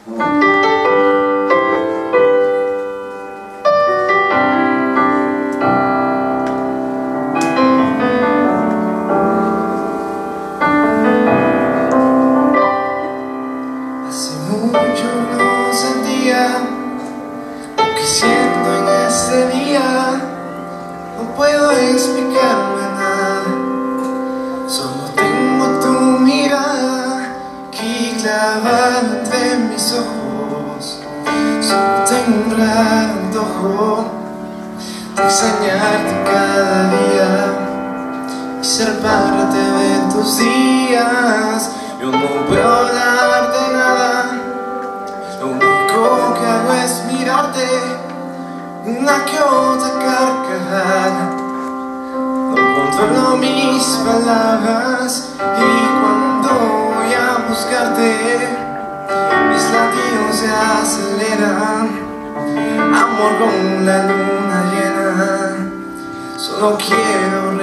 Hace mucho no sentía lo que siento en este día. No puedo explicarme nada, solo tengo tu mirada aquí clavada entre mis ojos. Solo tengo un raro antojo de extrañarte cada día y ser parte de tus días. Yo no puedo darte nada, lo único que hago es mirarte, una que otra carcajada. No controlo mis palabras y cuando voy a buscarte mis latidos se aceleran. Amor con la luna llena, solo quiero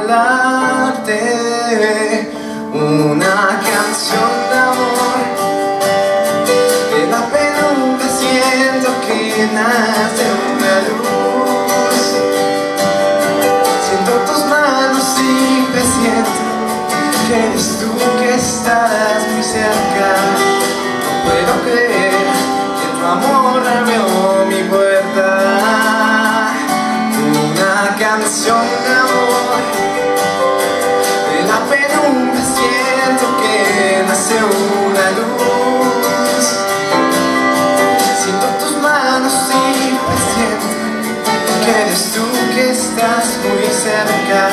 regalarte una canción de amor. De la penumbra siento que nace una luz. Siento tus manos y presiento que eres tú que estás muy cerca. No puedo creer que tu amor abrió mi puerta. Una canción de amor. De la penumbra siento que nace una luz. Siento tus manos y presiento que eres tú que estás muy cerca.